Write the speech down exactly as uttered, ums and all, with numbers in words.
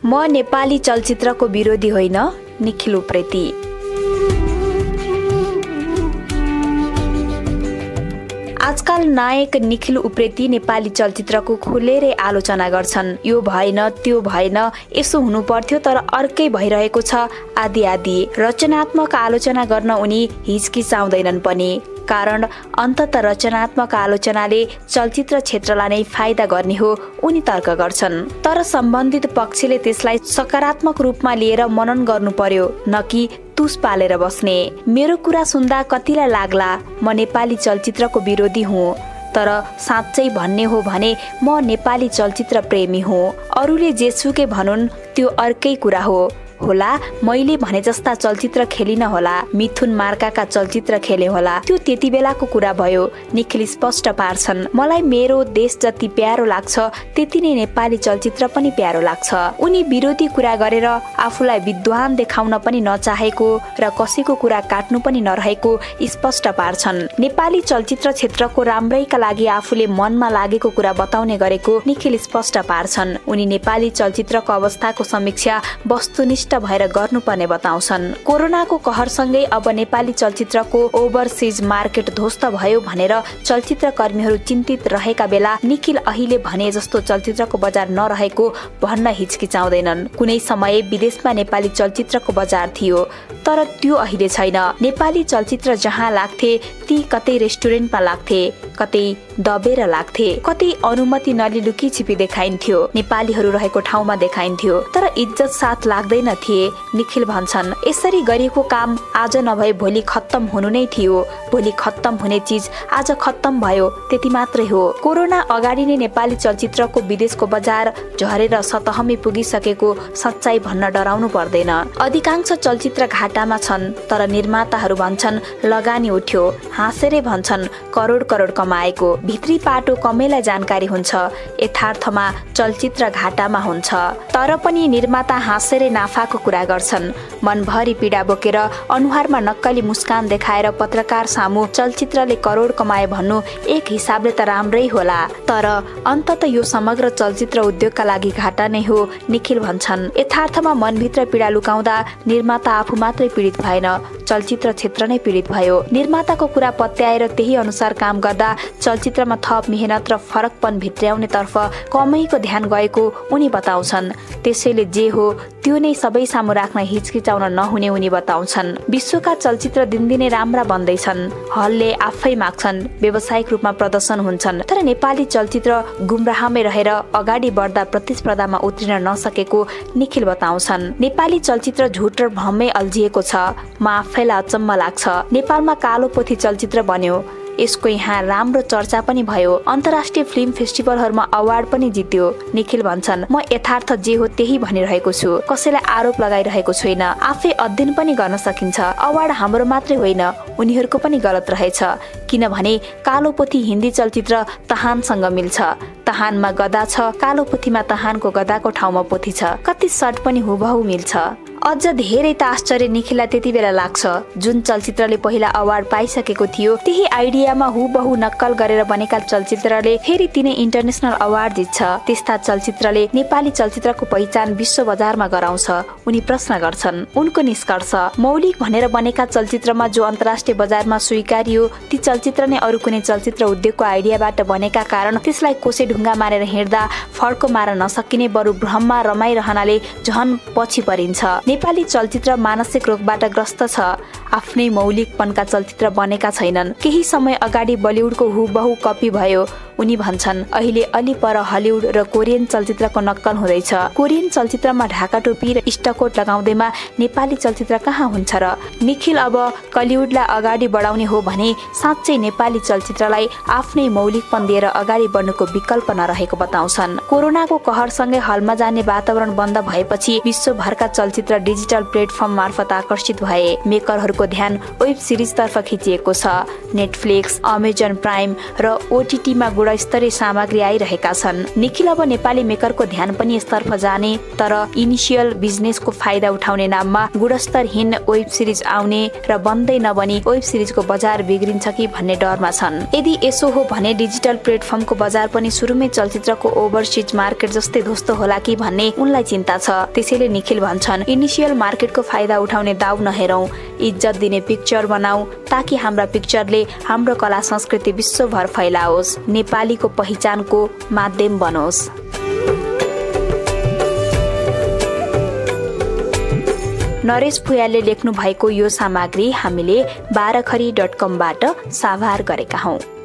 म नेपाली चलचित्रको विरोधी होइन, निखिल उप्रेती। आजकल नायक निखिल उप्रेती नेपाली चलचित्रको खुलेरै आलोचना गर्छन्। यो भएन, त्यो भएन, यसो हुनु पर्थ्यो तर अर्कै भइरहेको छ आदि आदि। रचनात्मक आलोचना गर्न उनी हिचकिचाउँदैनन् पनि, कारण अन्तत रचनात्मक आलोचनाले चलचित्र क्षेत्रलाई नै फाइदा गर्ने हो उनी तर्क गर्छन्। तर सम्बन्धित पक्षले त्यसलाई सकारात्मक रूपमा लिएर मनन गर्नु पर्यो, न कि तुस पालेर बस्ने। मेरो कुरा सुन्दा कतिलाई लाग्ला म नेपाली चलचित्रको विरोधी हुँ, तर साँच्चै भन्ने हो भने म नेपाली चलचित्र प्रेमी हुँ। अरूले जेसुकै भनुन् त्यो अर्कै कुरा हो होला। मैले भने जस्ता चलचित्र खेलिन होला, मिथुन मार्काका चलचित्र खेले होला, त्यो त्यति बेलाको कुरा भयो, निखिल स्पष्ट पार्छन्। मलाई मेरो देश जति प्यारो लाग्छ त्यति नै नेपाली चलचित्र पनि प्यारो लाग्छ। उनी विरोधी कुरा गरेर आफूलाई विद्वान देखाउन पनि नचाहेको र कसैको कुरा काट्नु पनि नरहेको स्पष्ट पार्छन्। नेपाली चलचित्र क्षेत्रको राम्रैका लागि आफूले मनमा लागेको कुरा बताउने गरेको निखिल स्पष्ट पार्छन्। उनी नेपाली चलचित्रको अवस्थाको समीक्षा वस्तुनिष्ठ भएर गर्नुपर्ने बताउँछन्। कोरोनाको कहरसँगै अब नेपाली चलचित्रको ओभरसिज मार्केट ध्वस्त भयो भनेर चलचित्र कर्मीहरू चिन्तित रहेका बेला निखिल अहिले भने जस्तो चलचित्रको बजार नरहेको भन्न हिचकिचाउँदैनन्। कुनै समय विदेशमा नेपाली चलचित्रको बजार थियो, तर त्यो अहिले छैन। नेपाली चलचित्र जहाँ लाग्थे ती कतै रेस्टुरेन्टमा लाग्थे, कतै दबेर लाग्थे, कतै अनुमति नलिलुकी छिपी देखाइन्थ्यो, नेपालीहरू रहेको ठाउँमा देखाइन्थ्यो, तर इज्जत साथ लाग्दैन थिए। निखिल भन्छन्, यसरी गरिएको काम आज नभए भोलि खत्तम हुनु नै थियो। भोलि खत्तम हुने चिज आज खत्तम भयो, त्यति मात्रै हो। कोरोना अगाडि नै नेपाली चलचित्रको विदेशको बजार झरेर सतहमै पुगिसकेको सच्चाइ भन्न डराउनु पर्दैन। अधिकांश चलचित्र घाटामा छन्, तर निर्माताहरू भन्छन् लगानी उठ्यो, हाँसेरै भन्छन् करोड करोड कमाएको। भित्री पाटो कमैलाई जानकारी हुन्छ, यथार्थमा चलचित्र घाटामा हुन्छ। तर पनि निर्माता हाँसेरै नाफाको कुरा गर्छन्। मनभरि पीडा बोकेर अनुहारमा नक्कली मुस्कान देखाएर पत्रकार सामु चलचित्रले करोड कमाए भन्नु एक हिसाबले त राम्रै होला, तर अन्तत यो समग्र चलचित्र उद्योगका लागि घाटा नै हो, निखिल भन्छन्। यथार्थमा मनभित्र पीडा लुकाउँदा निर्माता आफू मात्रै पीडित भएन, चलचित्र क्षेत्र नै पीडित भयो। निर्माताको कुरा पत्याएर त्यही अनुसार काम गर्दा चलचित्रमा थप मेहनत र फरकपन भित्र्याउने तर्फ कमैको ध्यान गएको उनी बताउँछन्। त्यसैले जे हो त्यो नै सबै सामु राख्न हिचकिचाउन नहुने उनी बताउँछन्। विश्वका चलचित्र दिनदिनै राम्रा बन्दैछन्, हलले आफै माग्छन्, व्यावसायिक रूपमा प्रदर्शन हुन्छन्, तर नेपाली चलचित्र गुमराहमै रहेर अगाडि बढ्दा प्रतिस्पर्धामा उत्रिन नसकेको निखिल बताउँछन्। नेपाली चलचित्र झुट र भ्रममै अल्झिएको छ। म आफैलाई अचम्म लाग्छ, नेपालमा कालो पोथी चलचित्र बन्यो, यसको यहाँ राम्रो चर्चा पनि भयो, अन्तर्राष्ट्रिय फिल्म फेस्टिभलहरूमा अवार्ड पनि जित्यो। निखिल भन्छन्, म यथार्थ जे हो त्यही भनिरहेको छु, कसैलाई आरोप लगाइरहेको छैन। आफै अध्ययन पनि गर्न सकिन्छ। अवार्ड हाम्रो मात्रै होइन, उनीहरूको पनि गलत रहेछ, किनभने कालो पोथी हिन्दी चलचित्र तहानसँग मिल्छ। तहानमा गदा छ, कालो पोथीमा तहानको गदाको ठाउँमा पोथी छ, कति सर्ट पनि हुबहु मिल्छ। अझ धेरै त आश्चर्य निखिललाई त्यति बेला लाग्छ, जुन चलचित्रले पहिला अवार्ड पाइसकेको थियो त्यही आइडियामा हुबहु नक्कल गरेर बनेका चलचित्रले फेरि तिनै इन्टरनेसनल अवार्ड जित्छ। त्यस्ता चलचित्रले नेपाली चलचित्रको पहिचान विश्व बजारमा गराउँछ। उनी प्रश्न गर्छन्। उनको निष्कर्ष, मौलिक भनेर बनेका चलचित्रमा जो अन्तर्राष्ट्रिय बजारमा स्वीकारियो ती चलचित्र नै अरू कुनै चलचित्र उद्योगको आइडियाबाट बनेका कारण त्यसलाई कोसे ढुङ्गा मारेर हिँड्दा फड्को मार्न नसकिने, बरु भ्रममा रमाइरहनाले झन पछि परिन्छ। नेपाली चलचित्र मानसिक रोगबाट ग्रस्त छ। आफ्नै मौलिकपनका चलचित्र बनेका छैनन्। केही समय अगाडि बलिउडको हुबहु कपी भयो। उनी भन्छन्, अहिले अलि पर हलिउड र कोरियन चलचित्रको नक्कल हुँदैछ। कोरियन चलचित्रमा ढाका टोपी र इस्टकोट लगाउँदैमा नेपाली चलचित्र कहाँ हुन्छ र? निखिल अब कलिउडलाई अगाडि बढाउने हो भने साँच्चै नेपाली चलचित्रलाई आफ्नै मौलिकपन दिएर अगाडि बढ्नुको विकल्प नरहेको बताउँछन्। कोरोनाको कहरसँगै हलमा जाने वातावरण बन्द भएपछि विश्वभरका चलचित्र र डिजिटल प्लेटफर्म मार्फत आकर्षित भए। मेकरहरूको ध्यान वेब सिरिजतर्फ खिचिएको छ। नेटफ्लिक्स, अमेजन प्राइम र ओटीटीमा गुणस्तरीय सामग्री आइरहेका छन्। निखिल अब नेपाली मेकरको ध्यान पनि यसतर्फ जाने, तर इनिसियल बिजनेसको फाइदा उठाउने नाममा गुणस्तरहीन वेब सिरिज आउने र बन्दै नबनी वेब सिरिजको बजार बिग्रिन्छ कि भन्ने डरमा छन्। यदि यसो हो भने डिजिटल प्लेटफर्मको बजार पनि सुरुमै चलचित्रको ओभरसिज मार्केट जस्तै ध्वस्त होला कि भन्ने उनलाई चिन्ता छ। त्यसैले निखिल भन्छन्, इनिसियल मार्केटको फाइदा उठाउने दाउ नहेरौं, इज्जत दिने पिक्चर बनाऊ ताकि हाम्रा पिक्चरले हाम्रो कला संस्कृति विश्वभर फैलाओस्, नेपालीको पहिचानको माध्यम बनोस्। नरेश भुयालले लेख्नु भएको यो सामग्री हामीले बाह्रखरी डट कमबाट साभार गरेका हौं।